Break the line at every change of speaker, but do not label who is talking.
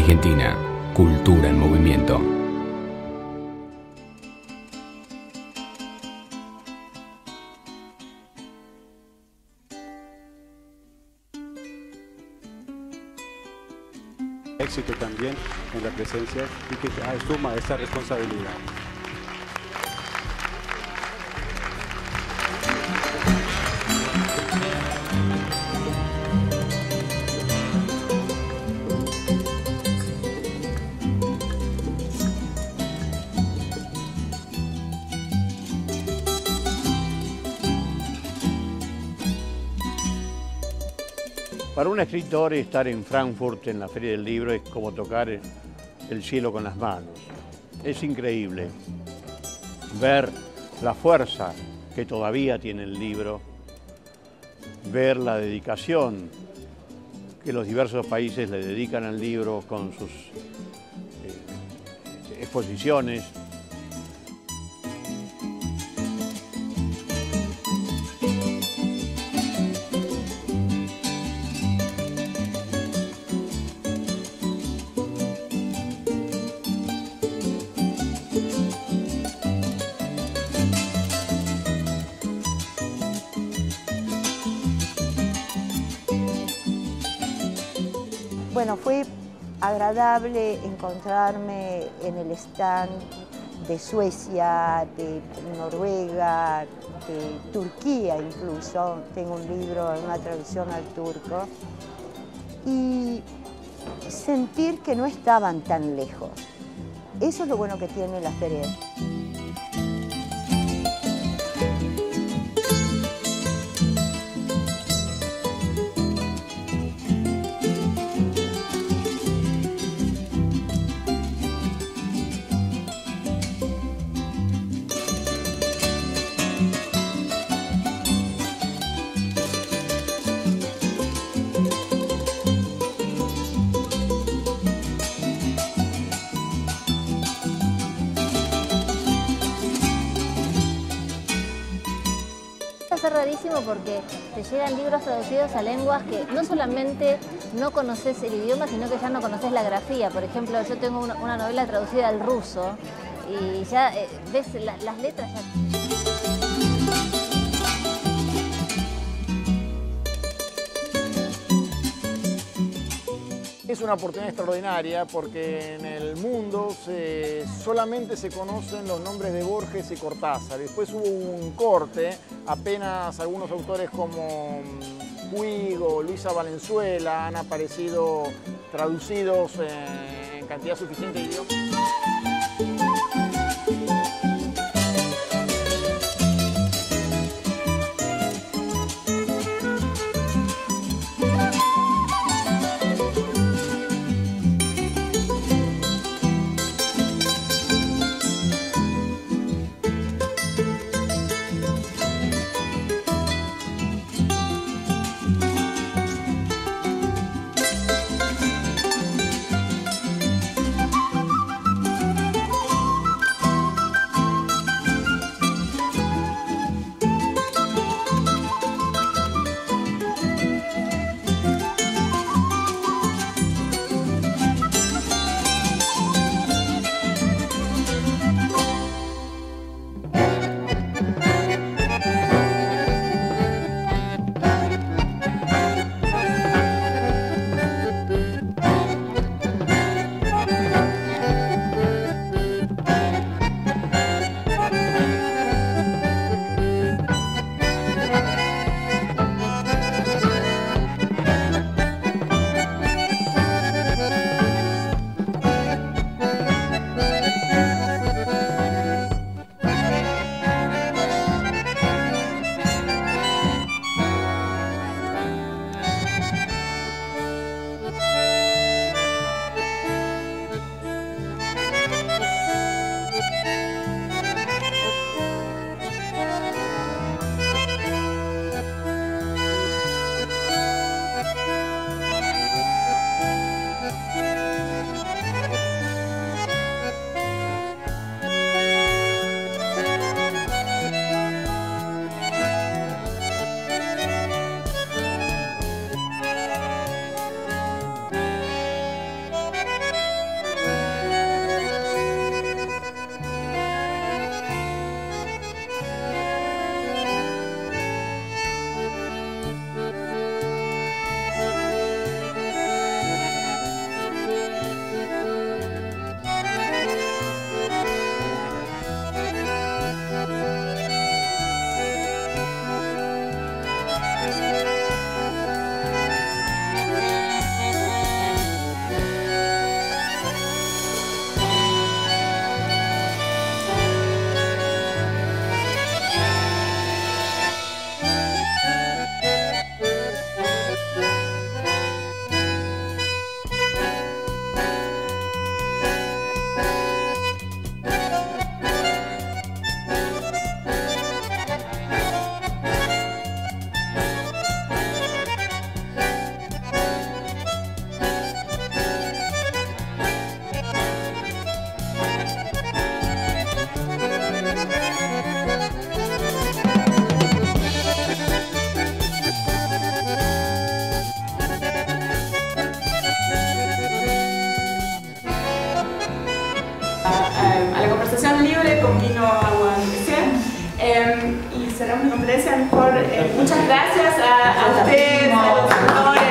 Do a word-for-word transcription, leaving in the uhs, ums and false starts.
Argentina, cultura en movimiento.
Éxito también en la presencia y que asuma esta responsabilidad.
Para un escritor, estar en Frankfurt, en la Feria del Libro, es como tocar el cielo con las manos. Es increíble ver la fuerza que todavía tiene el libro, ver la dedicación que los diversos países le dedican al libro con sus eh, exposiciones.
Bueno, fue agradable encontrarme en el stand de Suecia, de Noruega, de Turquía incluso. Tengo un libro, una traducción al turco. Y sentir que no estaban tan lejos. Eso es lo bueno que tiene la feria.
Es rarísimo porque te llegan libros traducidos a lenguas que no solamente no conoces el idioma, sino que ya no conoces la grafía. Por ejemplo, yo tengo una, una novela traducida al ruso y ya eh, ves la, las letras ya...
Es una oportunidad extraordinaria porque en el mundo se, solamente se conocen los nombres de Borges y Cortázar. Después hubo un corte, apenas algunos autores como Puig o Luisa Valenzuela han aparecido traducidos en, en cantidad suficiente de idiomas.
cerramos la conferencia. Mejor, eh, muchas gracias a, a ustedes, a los autores.